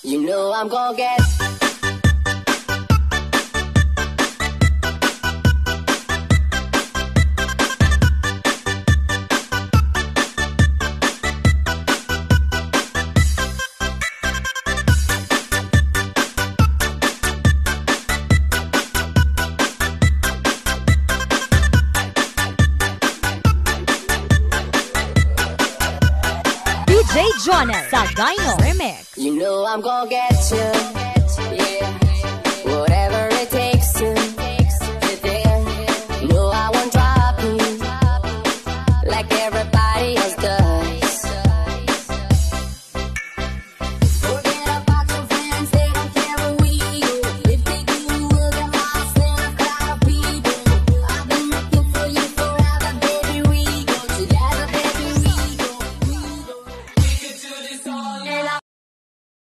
You know I'm gonna get. DJ Jonel sa Dino Remix. You know I'm gonna get you. Yeah.